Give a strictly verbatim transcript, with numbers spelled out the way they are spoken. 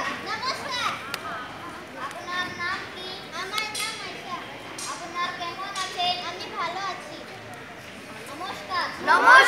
নমস্কার। আপনার নাম কি? আমার নাম আয়শা। আপনার কেমন আছেন? আমি ভালো আছি। নমস্কার।